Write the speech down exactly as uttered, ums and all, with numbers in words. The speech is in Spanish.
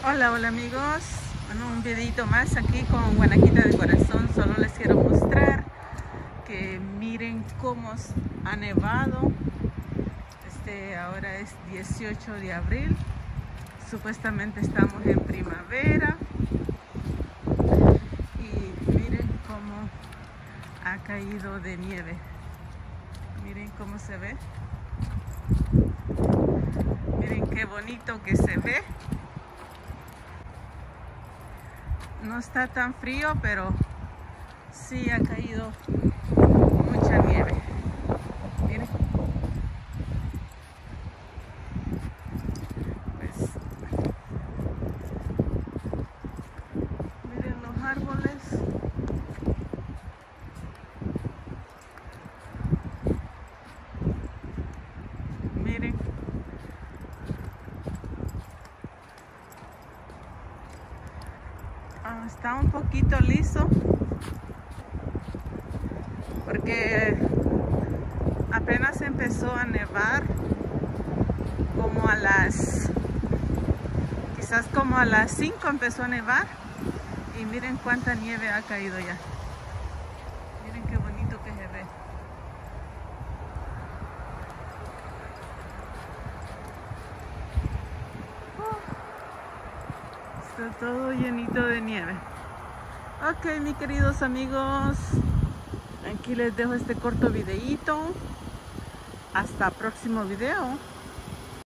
Hola, hola amigos, bueno, un videito más aquí con Guanaquita de Corazón. Solo les quiero mostrar que miren cómo ha nevado. Este, ahora es dieciocho de abril, supuestamente estamos en primavera y miren cómo ha caído de nieve. Miren cómo se ve, miren qué bonito que se ve. No está tan frío, pero sí ha caído mucha nieve. Miren. Pues, miren los árboles. Miren. Ah, está un poquito liso porque apenas empezó a nevar como a las quizás como a las cinco empezó a nevar y miren cuánta nieve ha caído ya. Miren qué bonito que se ve. Uh, está todo llenito de nieve. Ok, mis queridos amigos, aquí les dejo este corto videíto. Hasta próximo video.